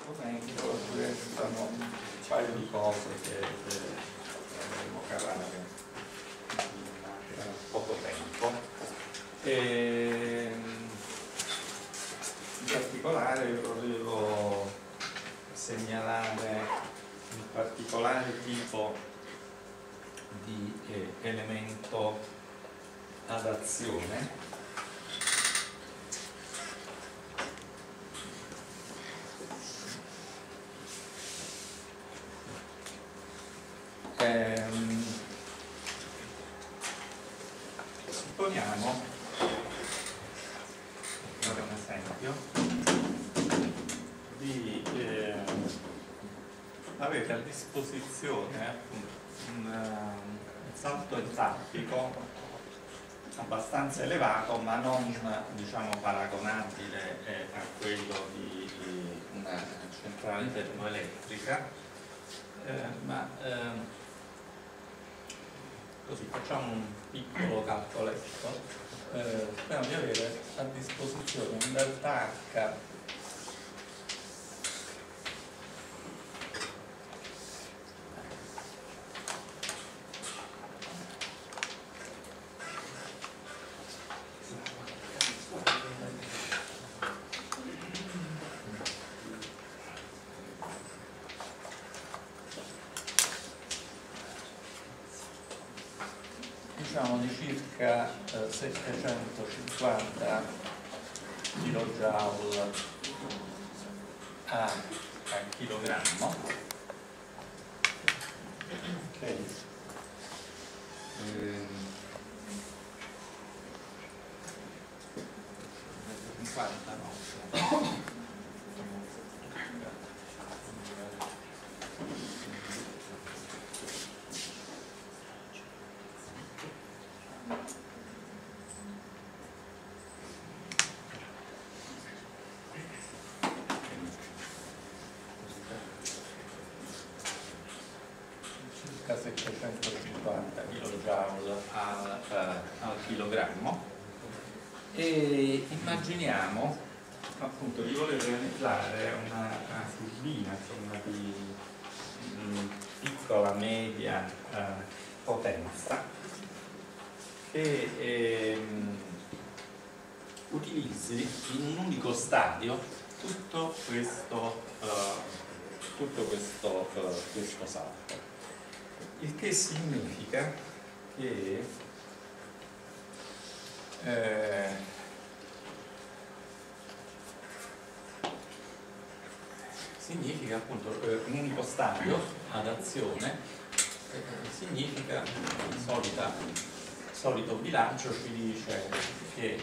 argomento, restano un paio di cose che dovremmo calare in poco tempo. In particolare volevo segnalare un particolare tipo di elemento ad azione supponiamo, per un esempio, di avere a disposizione un salto entalpico abbastanza elevato, ma non diciamo paragonabile a quello di una centrale termoelettrica, così facciamo un piccolo calcoletto. Speriamo di avere a disposizione un delta H diciamo di circa 750 kJ a chilogrammo. Ok. 50 no. Circa 750 kJ al chilogrammo, e immaginiamo appunto di voler realizzare una turbina, insomma, di piccola media potenza che utilizzi in un unico stadio tutto questo salto, il che significa che appunto un unico stadio ad azione significa il solito bilancio ci dice che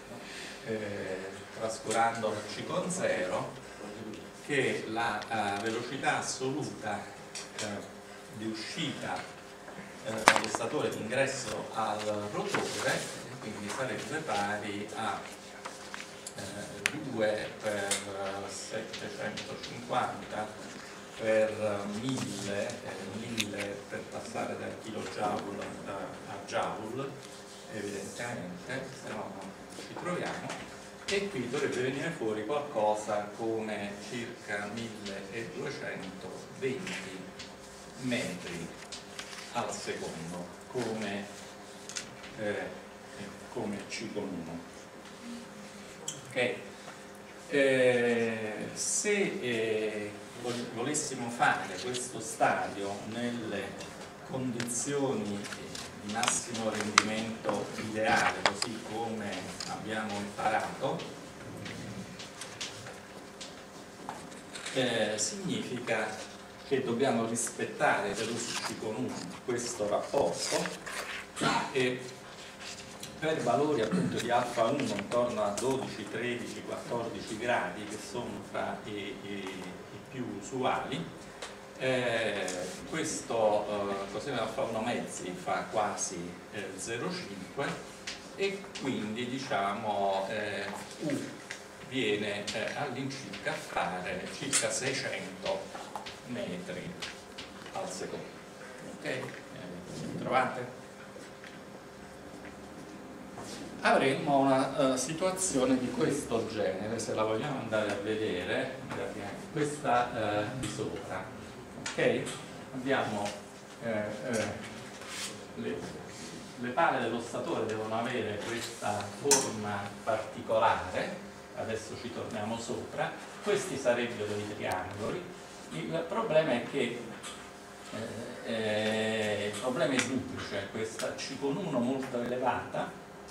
trascurando c con 0 che la velocità assoluta di uscita dallo statore di ingresso al rotore quindi sarebbe pari a 2 per 750 per 1000 per passare dal kilojoule a joule, evidentemente, se no non ci troviamo, e qui dovrebbe venire fuori qualcosa come circa 1220 metri al secondo come C con 1. Ok, se volessimo fare questo stadio nelle condizioni di massimo rendimento ideale, così come abbiamo imparato, significa che dobbiamo rispettare per C con 1 questo rapporto e per valori appunto di alfa 1 intorno a 12, 13, 14 gradi, che sono fra i più usuali, questo coseno alfa 1 mezzi fa quasi 0,5 e quindi diciamo U viene all'incirca a fare circa 600 metri al secondo. Ok? Trovate? avremmo una situazione di questo genere. Se la vogliamo andare a vedere, questa di sopra, ok? Abbiamo le pale dell'osstatore devono avere questa forma particolare, adesso ci torniamo sopra. Questi sarebbero i triangoli. Il problema è che il problema è duplice, questa C con 1 molto elevata,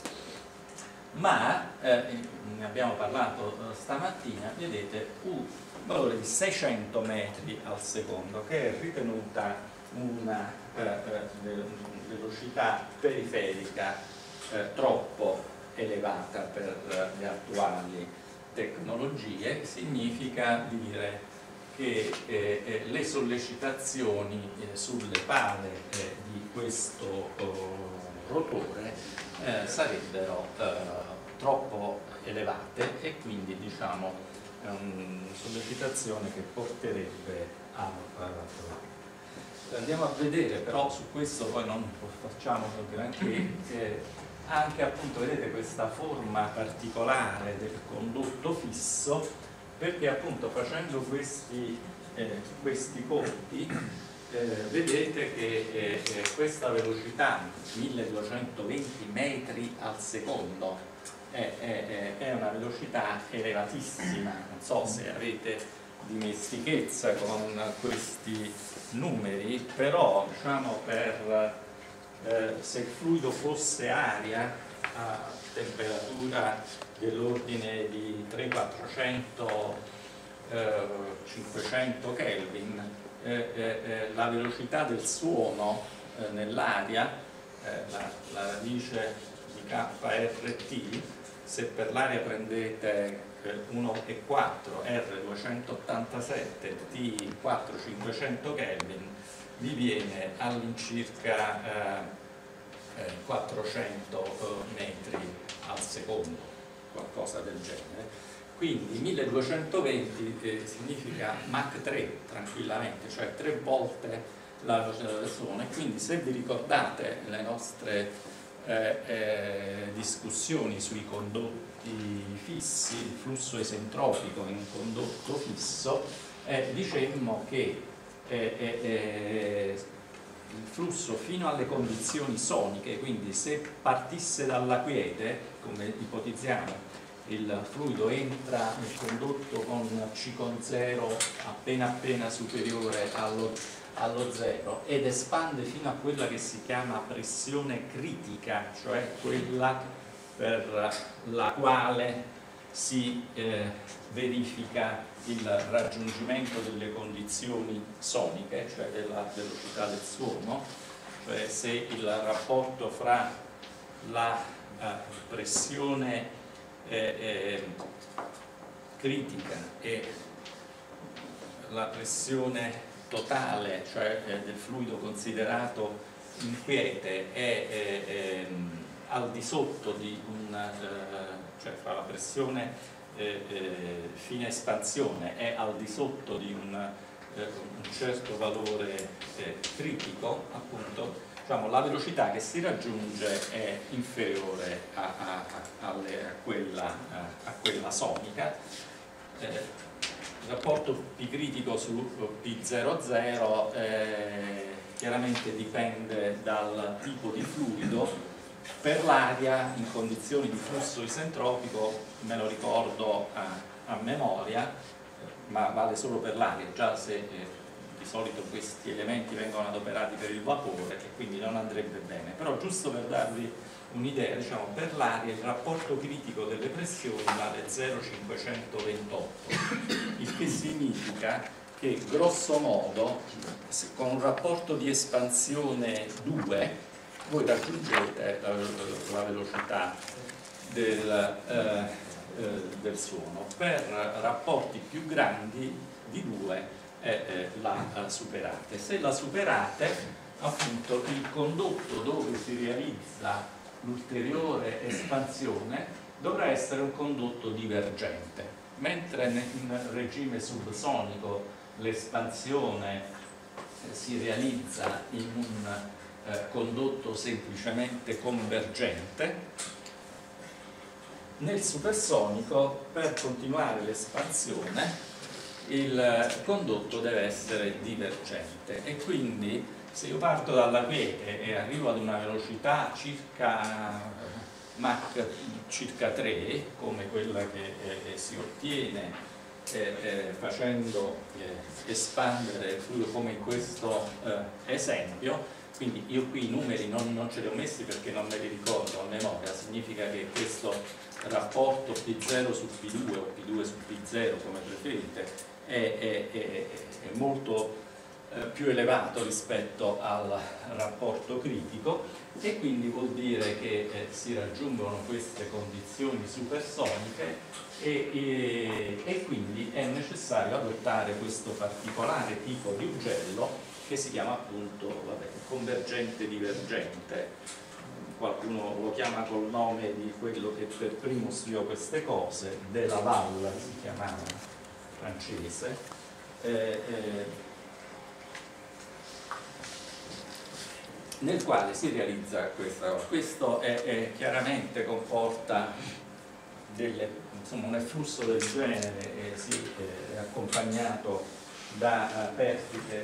ma ne abbiamo parlato stamattina, vedete un valore di 600 metri al secondo, che è ritenuta una velocità periferica troppo elevata per le attuali tecnologie. Significa dire che le sollecitazioni sulle pale di questo rotore sarebbero troppo elevate, e quindi diciamo una sollecitazione che porterebbe a andiamo a vedere, però su questo poi non facciamo granché, anche appunto vedete questa forma particolare del condotto fisso, perché appunto facendo questi conti vedete che questa velocità 1220 metri al secondo è una velocità elevatissima. Non so se avete dimestichezza con questi numeri, però diciamo se il fluido fosse aria a temperatura dell'ordine di 300-400 500 Kelvin, la velocità del suono nell'aria, la radice di KRT, se per l'aria prendete 1,4 R287 T 4500 Kelvin, vi viene all'incirca 400 metri al secondo, qualcosa del genere. Quindi 1220 significa Mach 3 tranquillamente, cioè 3 volte la velocità del suono. E quindi se vi ricordate le nostre discussioni sui condotti fissi, il flusso isentropico in un condotto fisso, dicemmo che il flusso fino alle condizioni soniche, quindi se partisse dalla quiete, come ipotizziamo, il fluido entra nel condotto con C con 0 appena superiore allo 0 ed espande fino a quella che si chiama pressione critica, cioè quella per la quale si verifica il raggiungimento delle condizioni soniche, cioè della velocità del suono, cioè se il rapporto fra la pressione critica e la pressione totale, cioè del fluido considerato in quiete, è al di sotto di cioè fra la pressione fine espansione è al di sotto di un certo valore critico, appunto, diciamo, la velocità che si raggiunge è inferiore a quella sonica. Il rapporto P critico su P00 chiaramente dipende dal tipo di fluido. Per l'aria in condizioni di flusso isentropico, me lo ricordo a memoria, ma vale solo per l'aria, già se di solito questi elementi vengono adoperati per il vapore e quindi non andrebbe bene. Però giusto per darvi un'idea, diciamo, per l'aria il rapporto critico delle pressioni vale 0,528, il che significa che grosso modo con un rapporto di espansione 2 voi raggiungete la velocità del suono. Per rapporti più grandi di 2 la superate. Se la superate, appunto, il condotto dove si realizza l'ulteriore espansione dovrà essere un condotto divergente, mentre in regime subsonico l'espansione si realizza in un condotto semplicemente convergente. nel supersonico, per continuare l'espansione, il condotto deve essere divergente, e quindi se io parto dalla quiete e arrivo ad una velocità circa Mach circa 3, come quella che si ottiene facendo espandere il fluido come in questo esempio. Quindi io qui i numeri non ce li ho messi perché non me li ricordo a memoria, significa che questo rapporto P0 su P2 o P2 su P0, come preferite, è molto più elevato rispetto al rapporto critico, e quindi vuol dire che si raggiungono queste condizioni supersoniche e quindi è necessario adottare questo particolare tipo di ugello che si chiama appunto convergente divergente. Qualcuno lo chiama col nome di quello che per primo studiò queste cose, de Laval si chiamava, francese, nel quale si realizza questa cosa. Questo chiaramente comporta un efflusso del genere, è accompagnato da perdite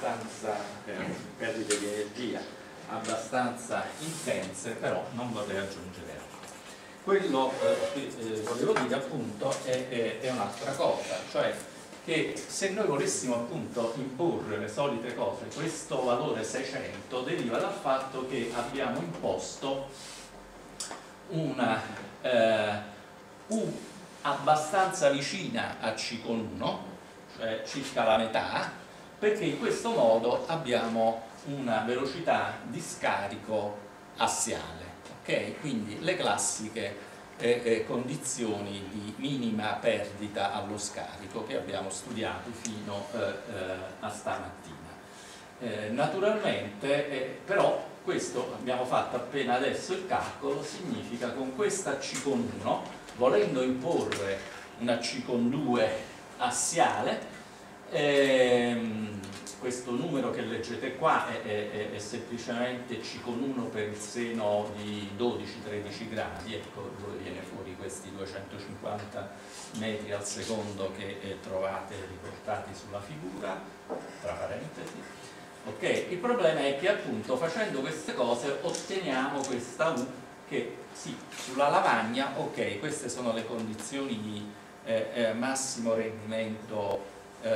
di energia abbastanza intense, però non vorrei aggiungere altro. Quello che volevo dire appunto è un'altra cosa, cioè che se noi volessimo appunto imporre le solite cose, questo valore 600 deriva dal fatto che abbiamo imposto una U abbastanza vicina a C con 1, cioè circa la metà, perché in questo modo abbiamo una velocità di scarico assiale, ok? Quindi le classiche condizioni di minima perdita allo scarico che abbiamo studiato fino a stamattina. Naturalmente, però, questo abbiamo fatto appena adesso il calcolo, significa con questa C con 1, volendo imporre una C con 2 assiale, questo numero che leggete qua è semplicemente C con 1 per il seno di 12-13 gradi, ecco dove viene fuori questi 250 metri al secondo che trovate riportati sulla figura, tra parentesi. Ok, il problema è che appunto facendo queste cose otteniamo questa U che sì, sulla lavagna, ok, queste sono le condizioni di massimo rendimento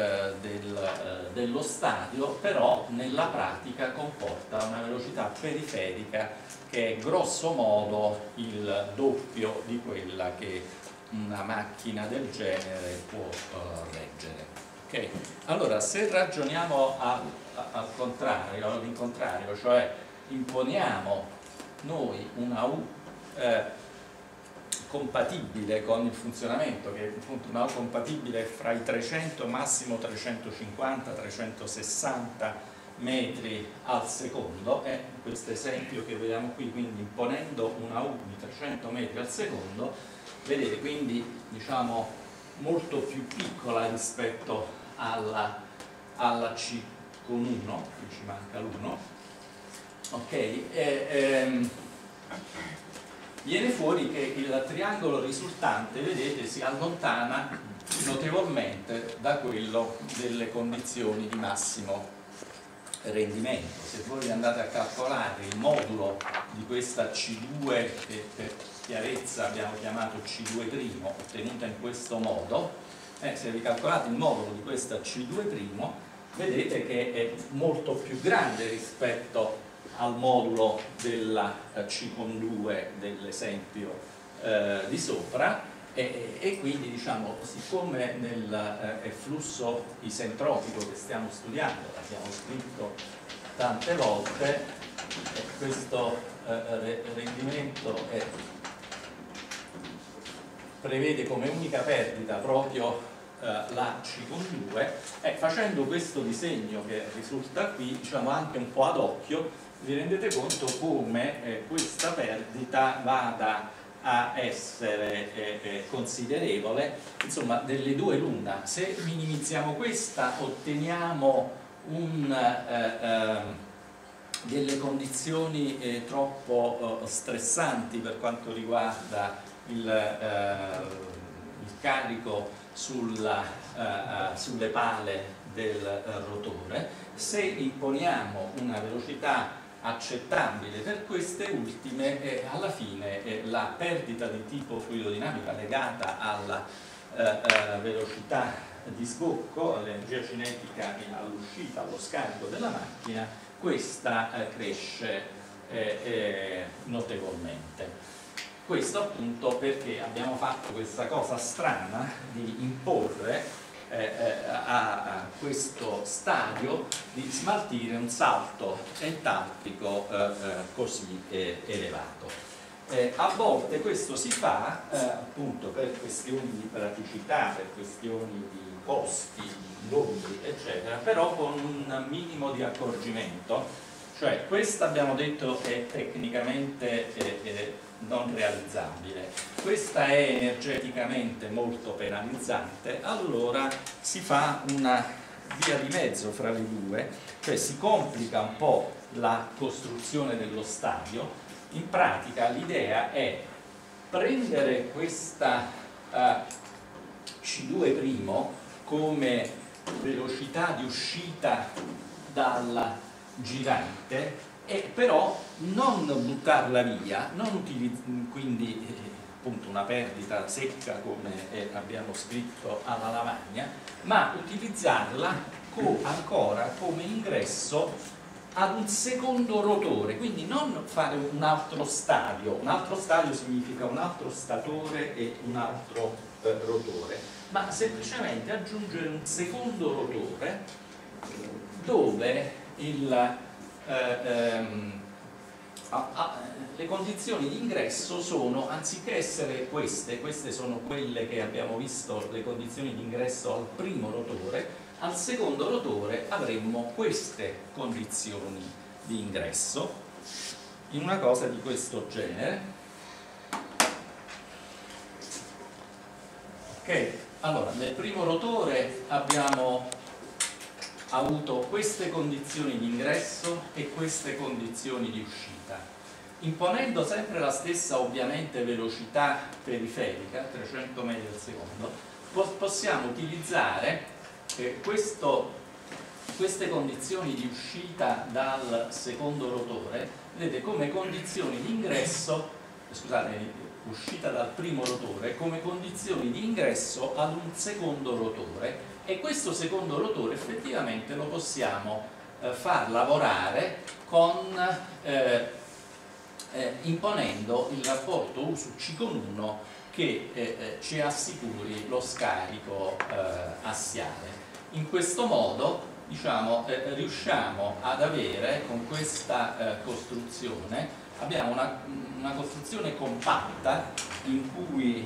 dello stadio, però nella pratica comporta una velocità periferica che è grosso modo il doppio di quella che una macchina del genere può reggere. Okay? Allora, se ragioniamo al contrario, all'incontrario, cioè imponiamo noi una U compatibile con il funzionamento, che è appunto una U compatibile fra i 300 massimo 350-360 metri al secondo, è questo esempio che vediamo qui, quindi imponendo una U di 300 metri al secondo, vedete, quindi diciamo molto più piccola rispetto alla C con 1, qui ci manca l'1, ok? Viene fuori che il triangolo risultante, vedete, si allontana notevolmente da quello delle condizioni di massimo rendimento. Se voi andate a calcolare il modulo di questa C2, che per chiarezza abbiamo chiamato C2', ottenuta in questo modo, se vi calcolate il modulo di questa C2', vedete che è molto più grande rispetto al modulo della C con 2 dell'esempio di sopra, e quindi diciamo, siccome nel flusso isentropico che stiamo studiando, l'abbiamo scritto tante volte, questo rendimento prevede come unica perdita proprio la C con 2, facendo questo disegno che risulta qui, diciamo anche un po' ad occhio, vi rendete conto come questa perdita vada a essere considerevole. Insomma, delle due l'una: se minimizziamo questa otteniamo delle condizioni troppo stressanti per quanto riguarda il carico sulle pale del rotore. Se imponiamo una velocità accettabile per queste ultime, alla fine la perdita di tipo fluidodinamica legata alla velocità di sbocco, all'energia cinetica all'uscita, allo scarico della macchina, questa cresce notevolmente. Questo appunto perché abbiamo fatto questa cosa strana di imporre a questo stadio di smaltire un salto entalpico così elevato. A volte questo si fa appunto per questioni di praticità, per questioni di costi, di lunghi eccetera, però con un minimo di accorgimento, cioè questa abbiamo detto è tecnicamente non realizzabile, questa è energeticamente molto penalizzante, allora si fa una via di mezzo fra le due, cioè si complica un po' la costruzione dello stadio. In pratica l'idea è prendere questa C2' come velocità di uscita dal girante, e però non buttarla via, quindi appunto una perdita secca come abbiamo scritto alla lavagna, ma utilizzarla ancora come ingresso ad un secondo rotore, quindi non fare un altro stadio significa un altro statore e un altro rotore, ma semplicemente aggiungere un secondo rotore dove le condizioni di ingresso sono, anziché essere queste sono quelle che abbiamo visto, le condizioni di ingresso al primo rotore, al secondo rotore avremmo queste condizioni di ingresso in una cosa di questo genere. Ok, allora nel primo rotore abbiamo avuto queste condizioni di ingresso e queste condizioni di uscita. Imponendo sempre la stessa ovviamente velocità periferica, 300 metri al secondo, possiamo utilizzare queste condizioni di uscita dal secondo rotore, vedete, come condizioni di ingresso, uscita dal primo rotore, come condizioni di ingresso ad un secondo rotore. E questo secondo rotore effettivamente lo possiamo far lavorare imponendo il rapporto U su C con 1 che ci assicuri lo scarico assiale. In questo modo riusciamo ad avere, con questa costruzione, abbiamo una costruzione compatta in cui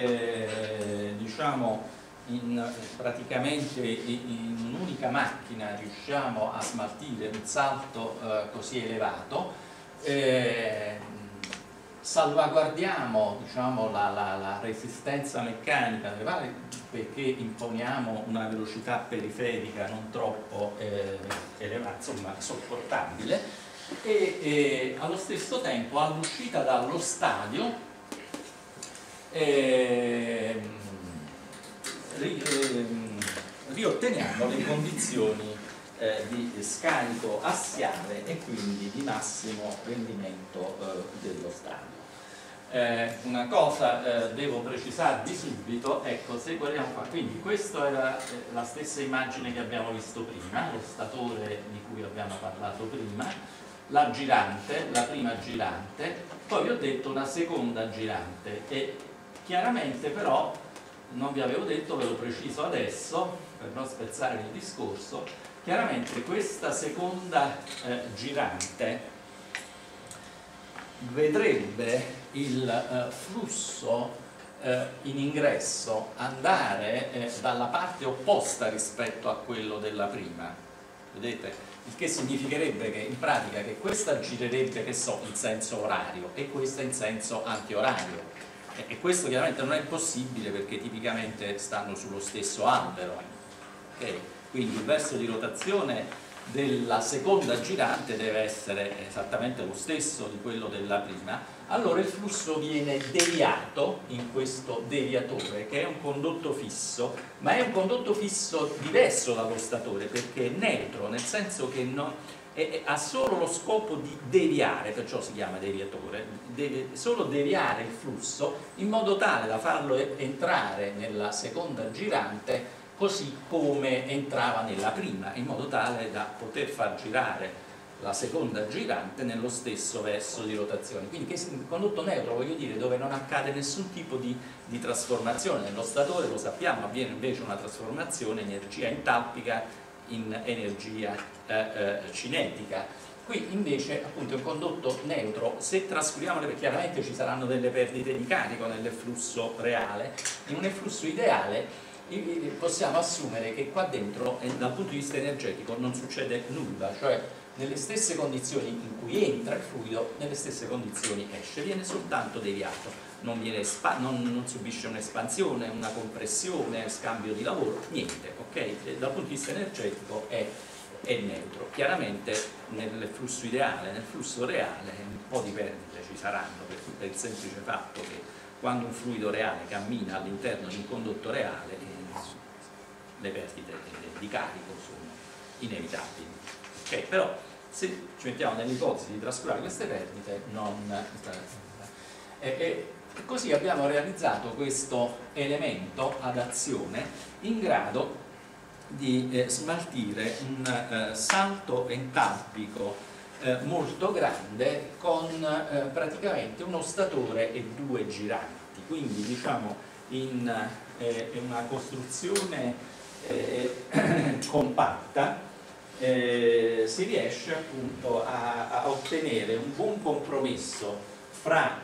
praticamente in un'unica macchina riusciamo a smaltire un salto così elevato, salvaguardiamo la resistenza meccanica delle pale perché imponiamo una velocità periferica non troppo elevata, insomma sopportabile, e allo stesso tempo all'uscita dallo stadio riotteniamo le condizioni di scarico assiale e quindi di massimo rendimento dello stadio. Una cosa devo precisarvi subito, ecco, se guardiamo qua, quindi questa era la stessa immagine che abbiamo visto prima, lo statore di cui abbiamo parlato prima, la girante, la prima girante, poi vi ho detto una seconda girante, e chiaramente però non vi avevo detto, ve lo preciso adesso per non spezzare il discorso, chiaramente questa seconda girante vedrebbe il flusso in ingresso andare dalla parte opposta rispetto a quello della prima, vedete? Il che significherebbe che in pratica che questa girerebbe, che so, in senso orario e questa in senso antiorario. E questo chiaramente non è possibile perché tipicamente stanno sullo stesso albero, okay? Quindi il verso di rotazione della seconda girante deve essere esattamente lo stesso di quello della prima, allora il flusso viene deviato in questo deviatore, che è un condotto fisso, ma è un condotto fisso diverso dallo statore, perché è neutro, nel senso che ha solo lo scopo di deviare, perciò si chiama deviatore, deve solo deviare il flusso in modo tale da farlo entrare nella seconda girante così come entrava nella prima, in modo tale da poter far girare la seconda girante nello stesso verso di rotazione. Quindi che il condotto neutro, voglio dire, dove non accade nessun tipo di trasformazione. Nello statore, lo sappiamo, avviene invece una trasformazione energia entalpica in energia cinetica. Qui invece appunto è un condotto neutro, se trascuriamo, perché chiaramente ci saranno delle perdite di carico nel flusso reale, in un flusso ideale possiamo assumere che qua dentro dal punto di vista energetico non succede nulla, cioè nelle stesse condizioni in cui entra il fluido, nelle stesse condizioni esce, viene soltanto deviato, non subisce un'espansione, una compressione, scambio di lavoro, niente, ok? Dal punto di vista energetico è neutro. Chiaramente nel flusso ideale, nel flusso reale un po' di perdite ci saranno, per il semplice fatto che quando un fluido reale cammina all'interno di un condotto reale le perdite di carico sono inevitabili. Okay, però se ci mettiamo nell'ipotesi di trascurare queste perdite e così abbiamo realizzato questo elemento ad azione in grado di smaltire un salto entalpico molto grande con praticamente uno statore e due giranti, quindi diciamo in una costruzione compatta si riesce appunto a ottenere un buon compromesso fra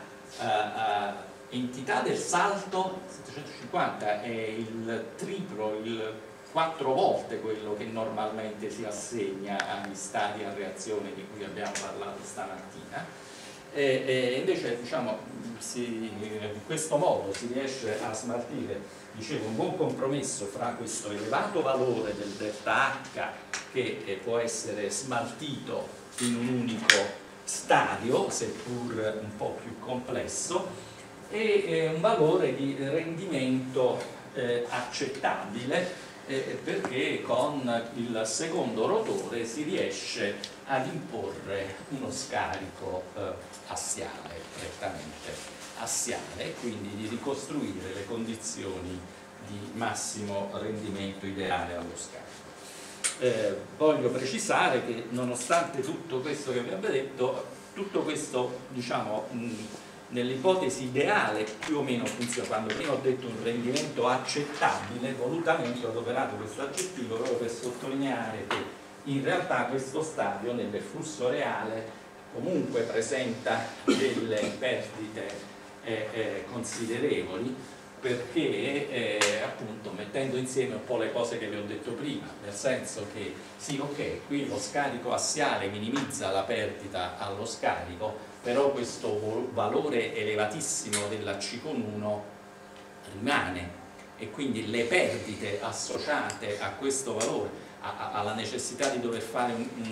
entità del salto 750 è il triplo, il 4 volte quello che normalmente si assegna agli stati a reazione di cui abbiamo parlato stamattina, e invece diciamo in questo modo si riesce a smaltire, dicevo, un buon compromesso fra questo elevato valore del delta H che può essere smaltito in un unico stadio, seppur un po' più complesso, e un valore di rendimento accettabile, perché con il secondo rotore si riesce ad imporre uno scarico assiale, prettamente assiale, quindi di ricostruire le condizioni di massimo rendimento ideale allo scarico. Voglio precisare che nonostante tutto questo che vi abbiamo detto, tutto questo diciamo nell'ipotesi ideale più o meno funziona. Quando prima ho detto un rendimento accettabile, volutamente ho adoperato questo aggettivo proprio per sottolineare che in realtà questo stadio nel flusso reale comunque presenta delle perdite considerevoli, perché appunto mettendo insieme un po' le cose che vi ho detto prima, nel senso che sì, ok, qui lo scarico assiale minimizza la perdita allo scarico, però questo valore elevatissimo della C con 1 rimane, e quindi le perdite associate a questo valore, alla necessità di dover fare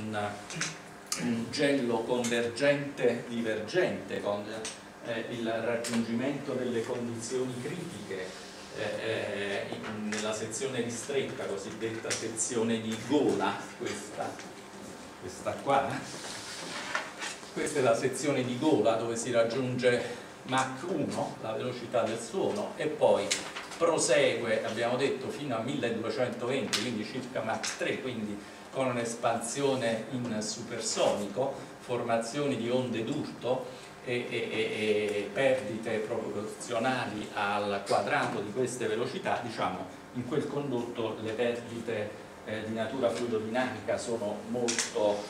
un gello convergente divergente con il raggiungimento delle condizioni critiche nella sezione ristretta, cosiddetta sezione di gola, questa qua, questa è la sezione di gola dove si raggiunge Mach 1, la velocità del suono, e poi prosegue, abbiamo detto, fino a 1220, quindi circa Mach 3, quindi con un'espansione in supersonico, formazioni di onde d'urto e perdite proporzionali al quadrato di queste velocità. Diciamo, in quel condotto le perdite di natura fluidodinamica sono molto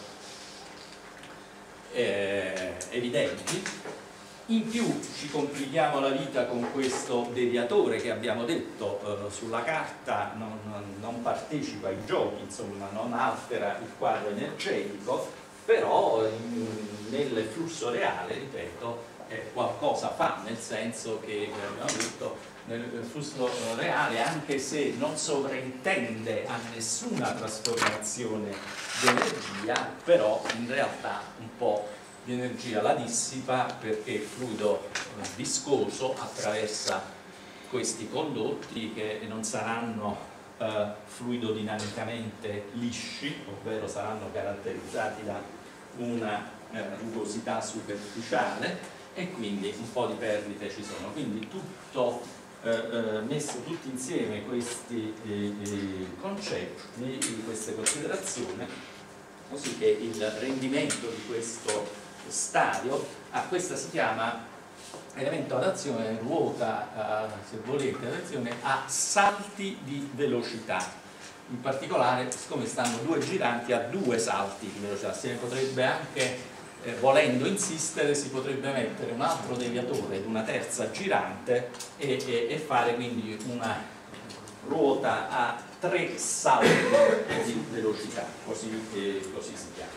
evidenti. In più ci complichiamo la vita con questo deviatore che abbiamo detto sulla carta non partecipa ai giochi, insomma non altera il quadro energetico, però nel flusso reale, ripeto, qualcosa fa, nel senso che abbiamo detto nel flusso reale, anche se non sovraintende a nessuna trasformazione di energia, però in realtà un po' di energia la dissipa perché il fluido viscoso attraversa questi condotti che non saranno fluidodinamicamente lisci, ovvero saranno caratterizzati da una rugosità superficiale, e quindi un po' di perdite ci sono. Quindi tutto messo tutti insieme questi concetti, queste considerazioni, così che il rendimento di questo stadio, questa si chiama elemento ad azione, ruota, se volete, ad azione a salti di velocità. In particolare, siccome stanno due giranti, a 2 salti di velocità. Si potrebbe anche, volendo insistere, si potrebbe mettere un altro deviatore ed una terza girante e fare quindi una ruota a 3 salti di velocità, così si chiama.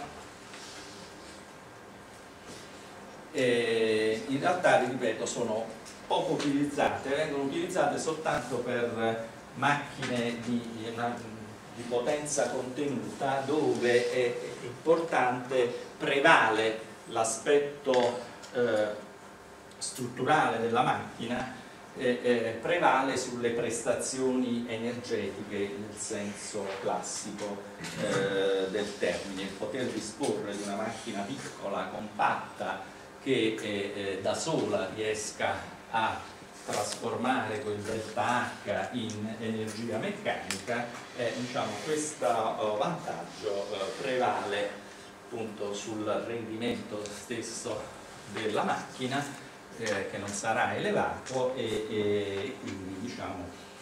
In realtà, ripeto, sono poco utilizzate, vengono utilizzate soltanto per macchine di potenza contenuta, dove è importante, prevale l'aspetto strutturale della macchina, prevale sulle prestazioni energetiche nel senso classico del termine. Il poter disporre di una macchina piccola, compatta, che da sola riesca a trasformare quel delta H in energia meccanica, diciamo, questo vantaggio prevale appunto sul rendimento stesso della macchina, che non sarà elevato, e quindi, diciamo,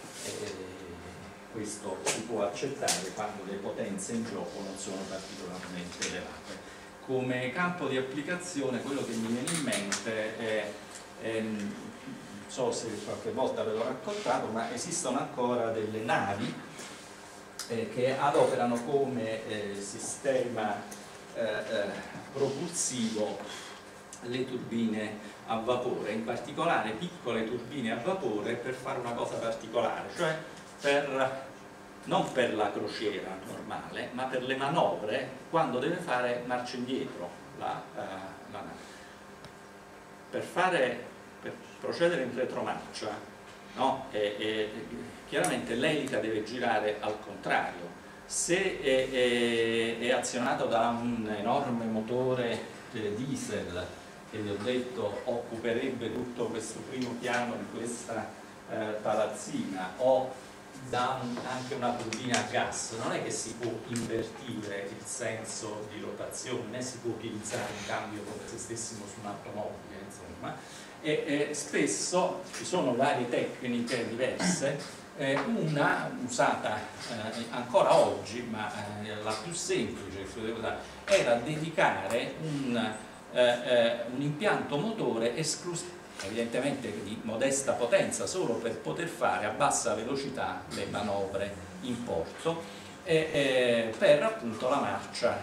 questo si può accettare quando le potenze in gioco non sono particolarmente elevate. Come campo di applicazione, quello che mi viene in mente è, non so se qualche volta ve l'ho raccontato, ma esistono ancora delle navi che adoperano come sistema propulsivo le turbine a vapore, in particolare piccole turbine a vapore, per fare una cosa particolare, cioè non per la crociera normale, ma per le manovre quando deve fare marcia indietro la nave. Per procedere in retromarcia, no? Chiaramente l'elica deve girare al contrario. Se è azionato da un enorme motore diesel, che vi ho detto occuperebbe tutto questo primo piano di questa palazzina, o da anche una turbina a gas, non è che si può invertire il senso di rotazione, né si può utilizzare un cambio come se stessimo su un'automobile, insomma. E spesso ci sono varie tecniche diverse, una usata ancora oggi, ma la più semplice era dedicare un impianto motore esclusivo, evidentemente di modesta potenza, solo per poter fare a bassa velocità le manovre in porto, per appunto la marcia,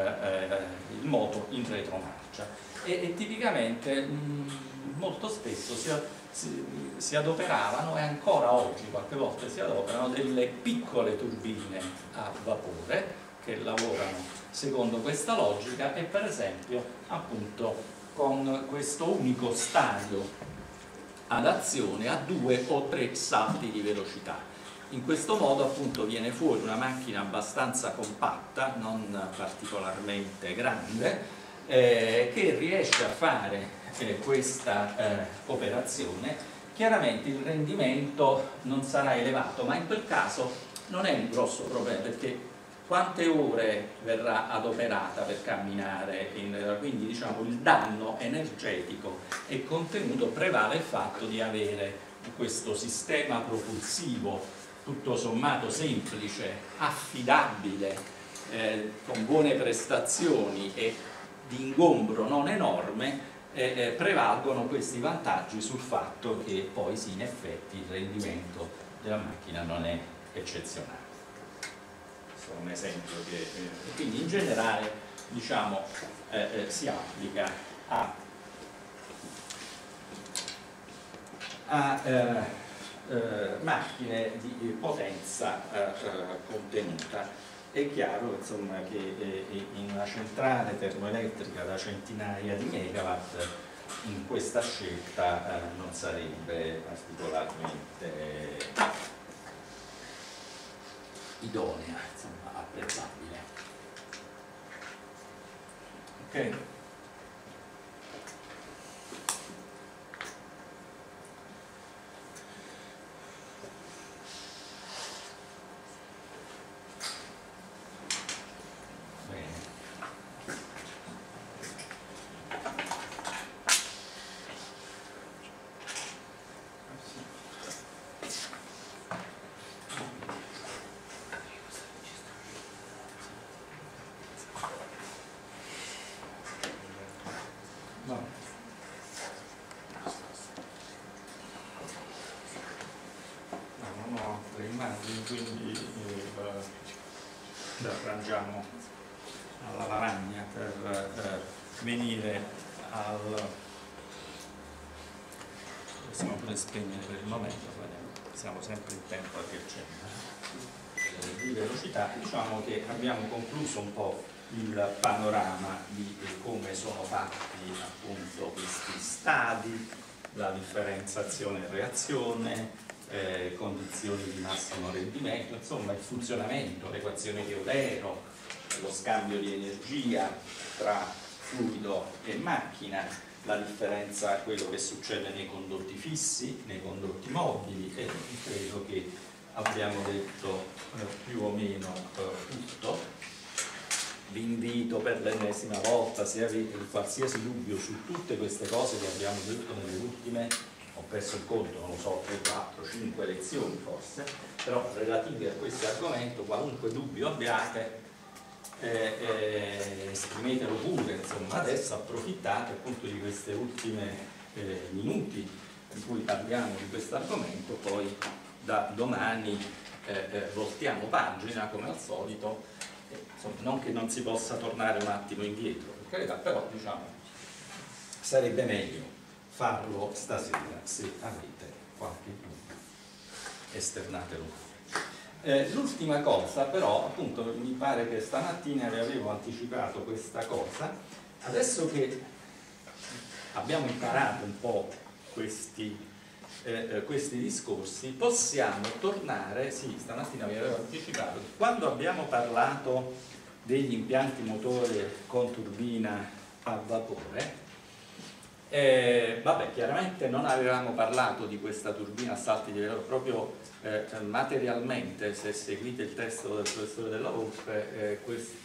il moto in retromarcia. E tipicamente molto spesso si adoperavano, e ancora oggi qualche volta si adoperano, delle piccole turbine a vapore che lavorano secondo questa logica, e per esempio appunto con questo unico stadio ad azione a 2 o 3 salti di velocità. In questo modo appunto viene fuori una macchina abbastanza compatta, non particolarmente grande, che riesce a fare questa operazione. Chiaramente il rendimento non sarà elevato, ma in quel caso non è un grosso problema, perché quante ore verrà adoperata per camminare, quindi diciamo il danno energetico e contenuto prevale il fatto di avere questo sistema propulsivo tutto sommato semplice, affidabile, con buone prestazioni e di ingombro non enorme. Prevalgono questi vantaggi sul fatto che poi sì, in effetti il rendimento della macchina non è eccezionale. Un esempio che quindi in generale, diciamo, si applica a macchine di potenza contenuta. è chiaro insomma, che in una centrale termoelettrica da centinaia di megawatt in questa scelta non sarebbe particolarmente idonea, insomma, apprezzabile. Ok? Quindi arrangiamo alla lavagna per venire al... possiamo pure spegnere per il momento, siamo sempre in tempo a riaccendere di velocità. Diciamo che abbiamo concluso un po' il panorama di come sono fatti appunto questi stadi, la differenziazione e reazione, condizioni di massimo rendimento, insomma il funzionamento, l'equazione di Eulero, lo scambio di energia tra fluido e macchina, la differenza a quello che succede nei condotti fissi, nei condotti mobili, e credo che abbiamo detto più o meno tutto. Vi invito per l'ennesima volta, se avete qualsiasi dubbio su tutte queste cose che abbiamo detto nelle ultime, ho perso il conto, non lo so, 3, 4, 5 lezioni forse, però relative a questo argomento, qualunque dubbio abbiate, esprimetelo pure, insomma, adesso approfittate appunto di questi ultimi minuti in cui parliamo di questo argomento, poi da domani voltiamo pagina come al solito, insomma, non che non si possa tornare un attimo indietro, per carità, però diciamo sarebbe meglio farlo stasera, se avete qualche dubbio, esternatelo. L'ultima cosa però, appunto, mi pare che stamattina vi avevo anticipato questa cosa, adesso che abbiamo imparato un po' questi discorsi, possiamo tornare, sì, stamattina vi avevo anticipato, quando abbiamo parlato degli impianti motore con turbina a vapore, vabbè, chiaramente non avevamo parlato di questa turbina a salti di velocità, proprio materialmente, se seguite il testo del professore Della Volpe,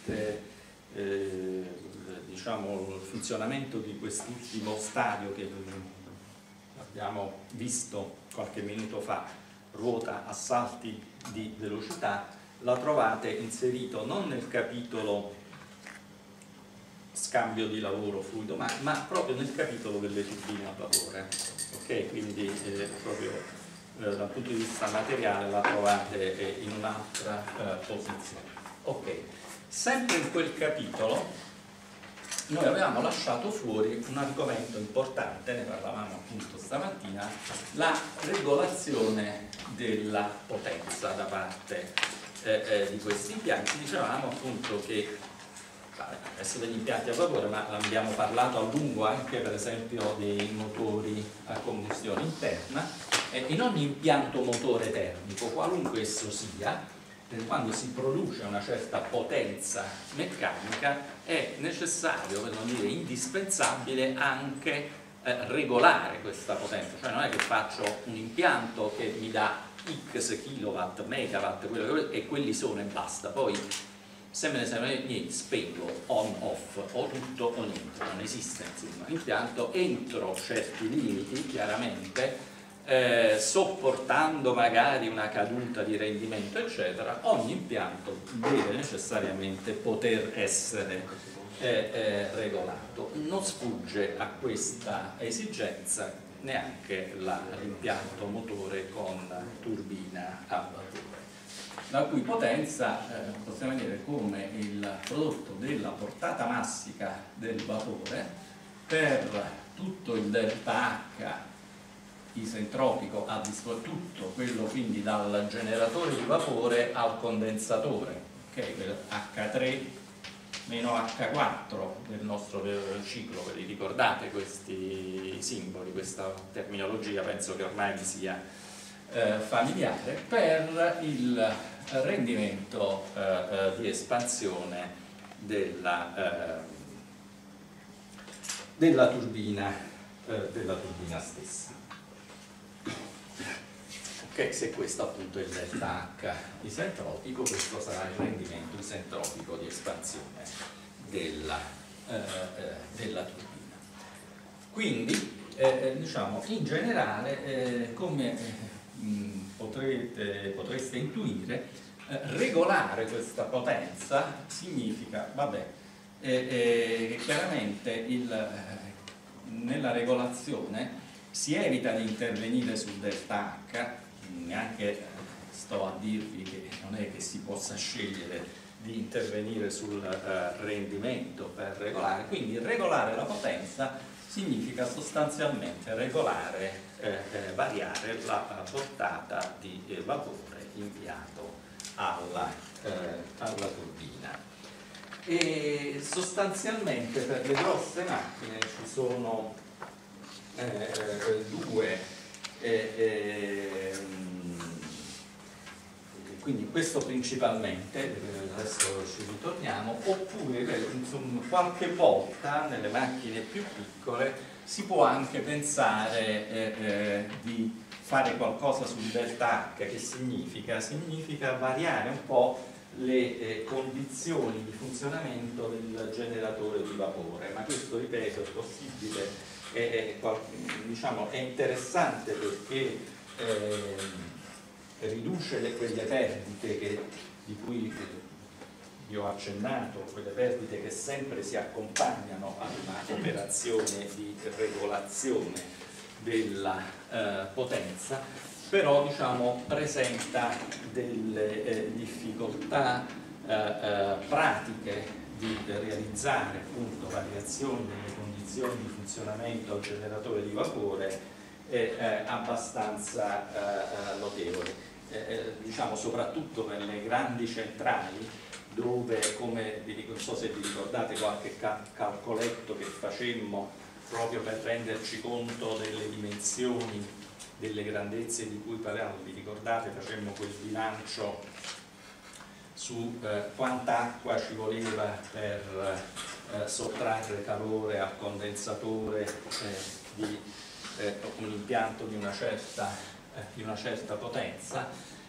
diciamo, il funzionamento di quest'ultimo stadio che abbiamo visto qualche minuto fa, ruota a salti di velocità, la trovate inserito non nel capitolo scambio di lavoro fluido, ma proprio nel capitolo delle turbine a vapore, ok? Quindi proprio dal punto di vista materiale la trovate in un'altra posizione. Ok, sempre in quel capitolo noi avevamo lasciato fuori un argomento importante, ne parlavamo appunto stamattina, la regolazione della potenza da parte di questi impianti. Dicevamo appunto che adesso degli impianti a vapore, ma abbiamo parlato a lungo anche per esempio dei motori a combustione interna, in ogni impianto motore termico, qualunque esso sia, quando si produce una certa potenza meccanica è necessario, per non dire indispensabile, anche regolare questa potenza, cioè non è che faccio un impianto che mi dà x kilowatt, megawatt, quello che, e quelli sono e basta, poi se me ne serve niente, spengo, on, off, o tutto o niente, non esiste insomma impianto entro certi limiti, chiaramente, sopportando magari una caduta di rendimento eccetera. Ogni impianto deve necessariamente poter essere regolato. Non sfugge a questa esigenza neanche l'impianto motore con turbina a vapore, la cui potenza possiamo vedere come il prodotto della portata massica del vapore per tutto il delta H isentropico a tutto quello quindi dal generatore di vapore al condensatore, okay? H3 meno H4 del nostro ciclo, ve li ricordate questi simboli, questa terminologia, penso che ormai vi sia familiare, per il rendimento di espansione della turbina stessa. Ok, se questo appunto è il delta H isentropico, questo sarà il rendimento isentropico di espansione della turbina. Quindi, diciamo, in generale, come potreste intuire, regolare questa potenza significa, vabbè, chiaramente nella regolazione si evita di intervenire sul delta H, neanche sto a dirvi che non è che si possa scegliere di intervenire sul rendimento per regolare, quindi regolare la potenza significa sostanzialmente regolare, variare la portata di vapore inviato alla turbina. E sostanzialmente per le grosse macchine ci sono due, quindi questo principalmente, adesso ci ritorniamo, oppure insomma, qualche volta nelle macchine più piccole si può anche pensare di fare qualcosa sul delta H, che significa? Significa variare un po' le condizioni di funzionamento del generatore di vapore, ma questo, ripeto, è possibile, diciamo, è interessante perché riduce quelle perdite di cui vi ho accennato, quelle perdite che sempre si accompagnano a una operazione di regolazione della potenza, però diciamo presenta delle difficoltà pratiche di realizzare appunto variazioni delle condizioni di funzionamento del generatore di vapore abbastanza notevoli, diciamo soprattutto per le grandi centrali, dove, come non so se vi ricordate qualche calcoletto che facemmo proprio per renderci conto delle dimensioni, delle grandezze di cui parliamo, vi ricordate, facemmo quel bilancio su quanta acqua ci voleva per sottrarre calore al condensatore di un impianto di una certa potenza,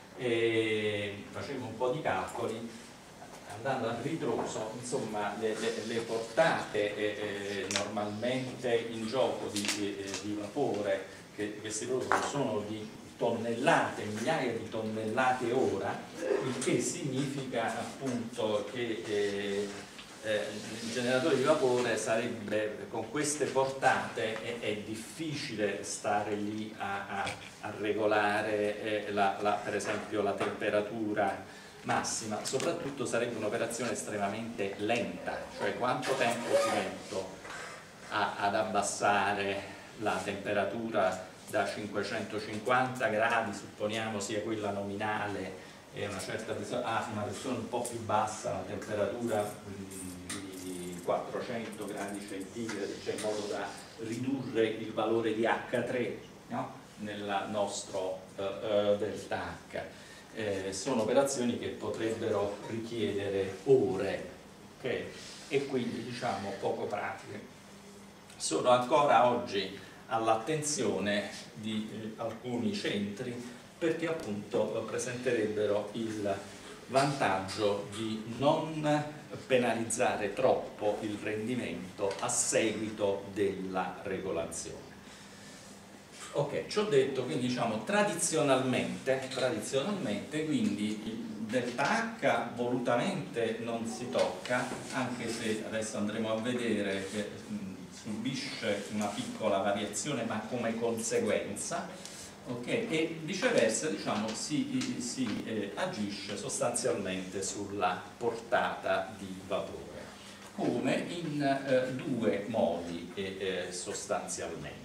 e facemmo un po' di calcoli andando a ritroso, insomma le portate normalmente in gioco di vapore, che questi prodotti sono di tonnellate, migliaia di tonnellate ora, il che significa appunto che il generatore di vapore sarebbe, con queste portate è difficile stare lì a regolare per esempio la temperatura massima, soprattutto sarebbe un'operazione estremamente lenta, cioè quanto tempo ci metto ad abbassare la temperatura da 550 gradi, supponiamo sia quella nominale, e una pressione un po' più bassa, una temperatura di 400 gradi centigradi, cioè in modo da ridurre il valore di H3, no? Nel nostro delta H. Sono operazioni che potrebbero richiedere ore, okay? E quindi diciamo poco pratiche. Sono ancora oggi all'attenzione di alcuni centri, perché appunto presenterebbero il vantaggio di non penalizzare troppo il rendimento a seguito della regolazione. Ok, ci ho detto, quindi diciamo tradizionalmente quindi il delta H volutamente non si tocca, anche se adesso andremo a vedere che subisce una piccola variazione ma come conseguenza, okay? E viceversa diciamo si agisce sostanzialmente sulla portata di vapore, come in due modi sostanzialmente.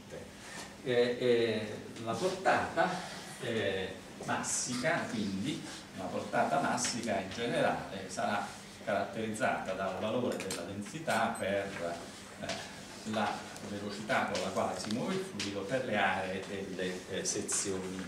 La portata massica, quindi una portata massica in generale sarà caratterizzata dal valore della densità per la velocità con la quale si muove il fluido per le aree delle sezioni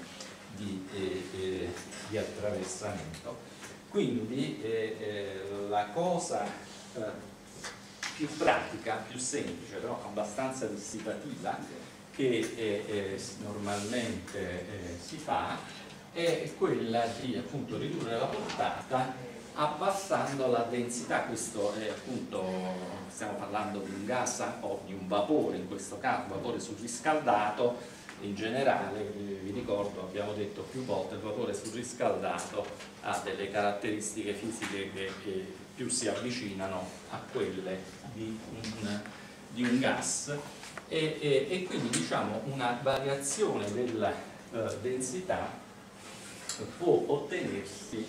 di attraversamento. Quindi la cosa più pratica, più semplice, però abbastanza dissipativa, che normalmente si fa è quella di appunto ridurre la portata abbassando la densità. Questo è appunto, stiamo parlando di un gas o di un vapore, in questo caso vapore surriscaldato. In generale, vi ricordo, abbiamo detto più volte, il vapore surriscaldato ha delle caratteristiche fisiche che più si avvicinano a quelle di un gas e quindi diciamo una variazione della densità può ottenersi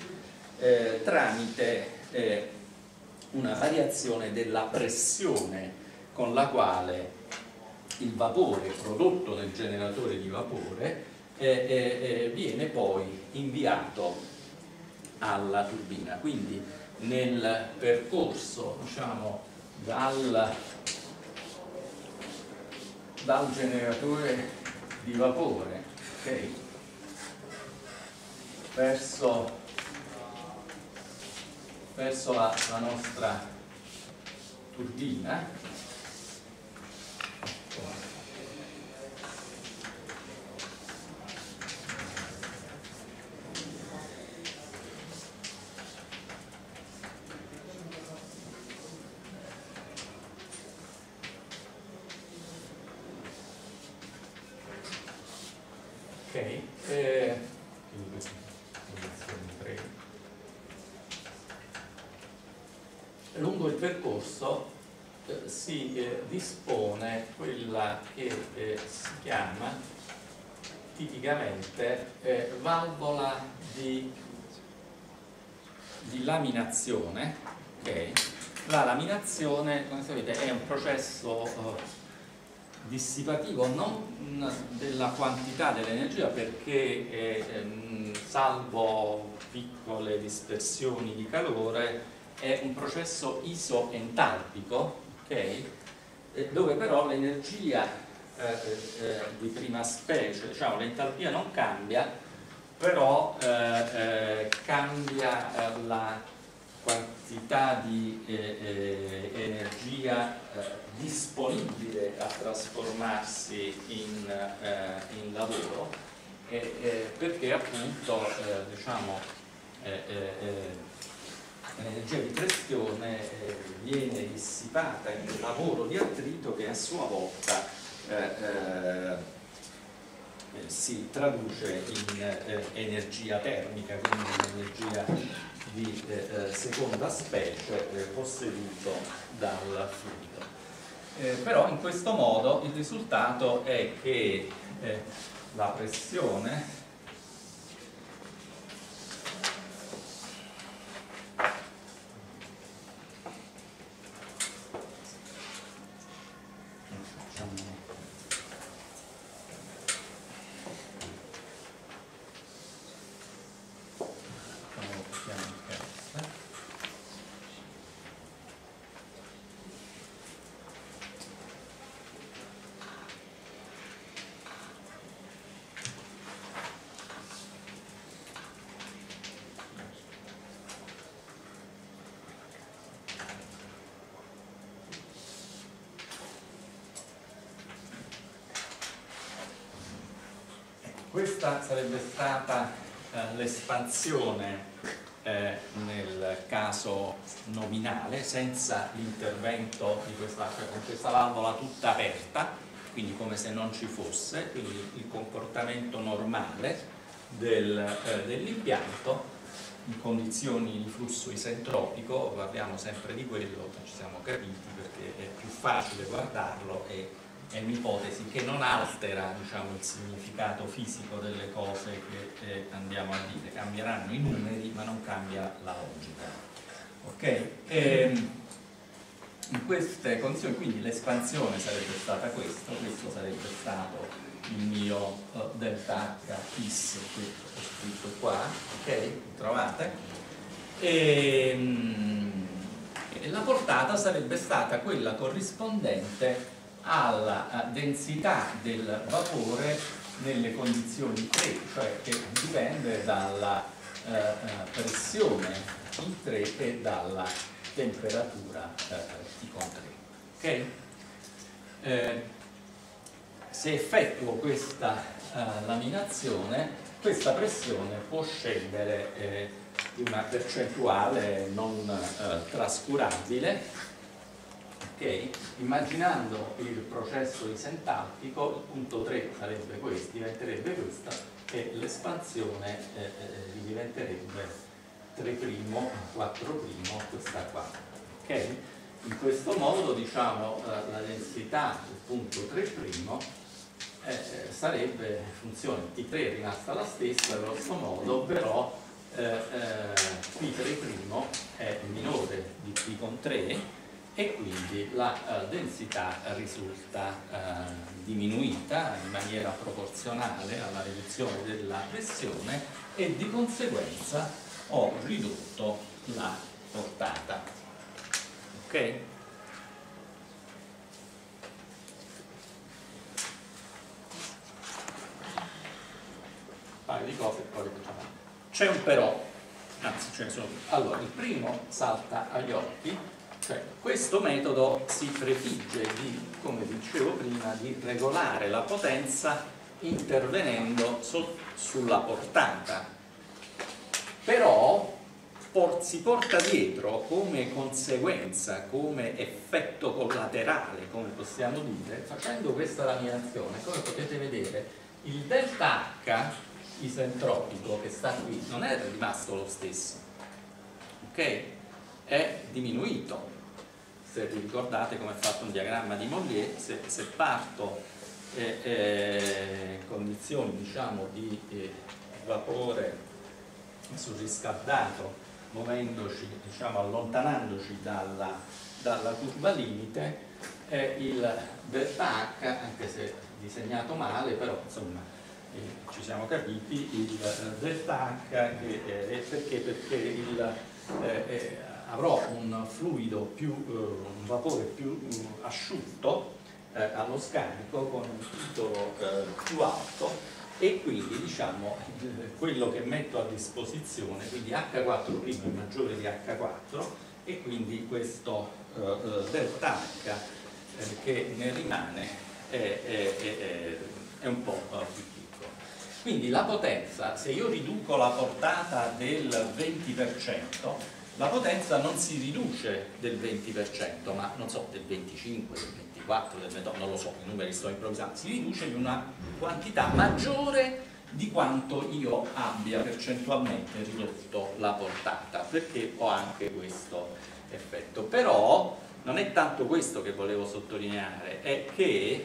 tramite una variazione della pressione con la quale il vapore prodotto nel generatore di vapore viene poi inviato alla turbina. Quindi nel percorso, diciamo, dal generatore di vapore, okay, verso la nostra turbina, lungo il percorso si dispone quella che si chiama tipicamente valvola di laminazione. Okay. La laminazione, come sapete, è un processo dissipativo non della quantità dell'energia, perché salvo piccole dispersioni di calore è un processo isoentalpico, okay? Dove però l'energia di prima specie, diciamo, l'entalpia non cambia, però cambia la quantità di energia disponibile a trasformarsi in lavoro, perché appunto diciamo l'energia di pressione viene dissipata in un lavoro di attrito che a sua volta si traduce in energia termica, quindi un'energia di seconda specie posseduto dal fluido. Però in questo modo il risultato è che la pressione questa sarebbe stata l'espansione nel caso nominale, senza l'intervento di questa, cioè con questa valvola tutta aperta, quindi come se non ci fosse, quindi il comportamento normale dell'impianto in condizioni di flusso isentropico. Parliamo sempre di quello, ci siamo capiti, perché è più facile guardarlo e è un'ipotesi che non altera, diciamo, il significato fisico delle cose che andiamo a dire. Cambieranno i numeri ma non cambia la logica. Ok? in queste condizioni, quindi l'espansione sarebbe stata questo sarebbe stato il mio delta H fix che ho scritto qua, ok? Trovate? E la portata sarebbe stata quella corrispondente alla densità del vapore nelle condizioni 3, cioè che dipende dalla pressione I3 e dalla temperatura T con 3. Ok? Se effettuo questa laminazione, questa pressione può scendere di una percentuale non trascurabile. Okay. Immaginando il processo isentalpico, il punto 3 sarebbe questo, diventerebbe questa e l'espansione diventerebbe 3', 4', questa qua. Okay. In questo modo, diciamo, la densità del punto 3' sarebbe funzione T3 è rimasta la stessa, grosso modo, però P3' è minore di T con 3 e quindi la densità risulta diminuita in maniera proporzionale alla riduzione della pressione e di conseguenza ho ridotto la portata. Ok? Un paio di cose e poi le facciamo. C'è un però, anzi ce ne sono due. Allora, il primo salta agli occhi. Cioè, questo metodo si prefigge di, come dicevo prima, di regolare la potenza intervenendo sulla portata, però si porta dietro come conseguenza, come effetto collaterale, come possiamo dire, facendo questa laminazione, come potete vedere, il delta H isentropico che sta qui non è rimasto lo stesso, ok? È diminuito. Se vi ricordate come è fatto un diagramma di Mollier, se parto condizioni, diciamo, di vapore surriscaldato, muovendoci, diciamo, allontanandoci dalla curva limite, il delta H, anche se disegnato male, però insomma ci siamo capiti, il delta H perché avrò un fluido un vapore più asciutto allo scarico con un titolo più alto e quindi, diciamo, quello che metto a disposizione, quindi H4' è maggiore di H4 e quindi questo delta H che ne rimane è un po' più piccolo. Quindi la potenza, se io riduco la portata del 20%, la potenza non si riduce del 20%, ma non so, del 25, del 24, del 28, non lo so, i numeri sto improvvisando, si riduce di una quantità maggiore di quanto io abbia percentualmente ridotto la portata, perché ho anche questo effetto. Però non è tanto questo che volevo sottolineare, è che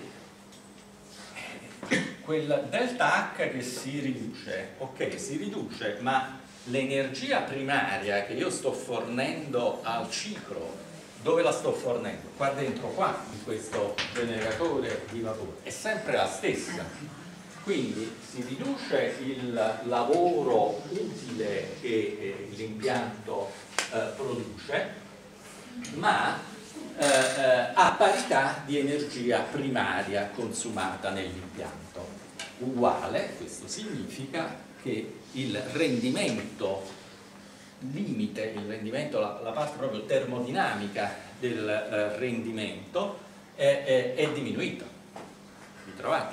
quel delta H che si riduce, ok, si riduce, ma l'energia primaria che io sto fornendo al ciclo, dove la sto fornendo? Qua dentro, qua, in questo generatore di vapore, è sempre la stessa. Quindi si riduce il lavoro utile che l'impianto produce, ma a parità di energia primaria consumata nell'impianto. Uguale, questo significa che il rendimento limite, il rendimento, la parte proprio termodinamica del rendimento è diminuito. Vi trovate?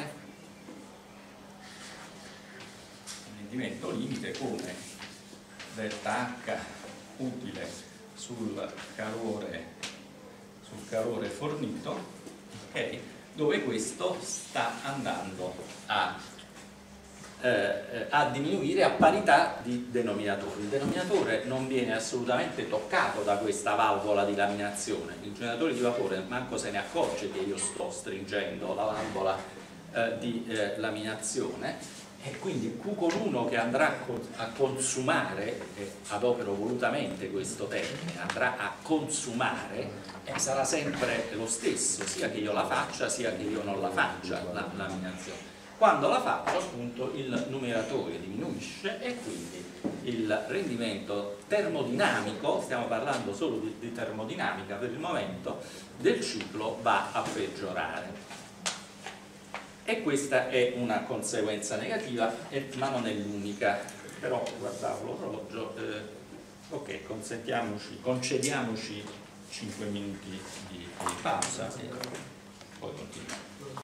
Il rendimento limite come delta H utile sul calore fornito, okay, dove questo sta andando a diminuire a parità di denominatore. Il denominatore non viene assolutamente toccato da questa valvola di laminazione. Il generatore di vapore manco se ne accorge che io sto stringendo la valvola di laminazione E quindi Q con 1 che andrà a consumare, adopero volutamente questo termine, andrà a consumare, sarà sempre lo stesso, sia che io la faccia sia che io non la faccia la laminazione. Quando la faccio, appunto, il numeratore diminuisce e quindi il rendimento termodinamico, stiamo parlando solo di termodinamica per il momento, del ciclo va a peggiorare. E questa è una conseguenza negativa, ma non è l'unica. Però guardavo l'orologio, ok, concediamoci 5 minuti di pausa e poi continuiamo.